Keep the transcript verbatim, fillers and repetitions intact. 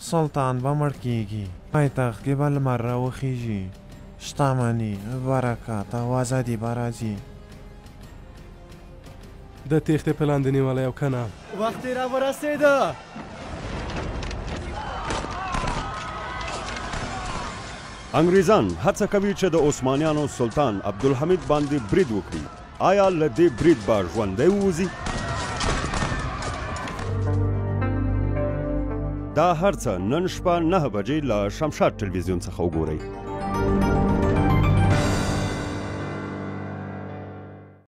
سلطان به مړ کېږي، پایتخت کې به لمر راوخیږي، شتمني، برکت او ازادي به راځي. د تېښتې پلان دې نیولی او که نه؟ وخت یې را ورسېده. انګریزان هڅه کوي چې د عثمانیانو سلطان عبدالحمید باندې برید وکړي. آیا له دې برید به ژوندی ووځي؟ دا هر څه نن شپه نهه بجې له شمشاد ټلویزیون څخه وګورئ.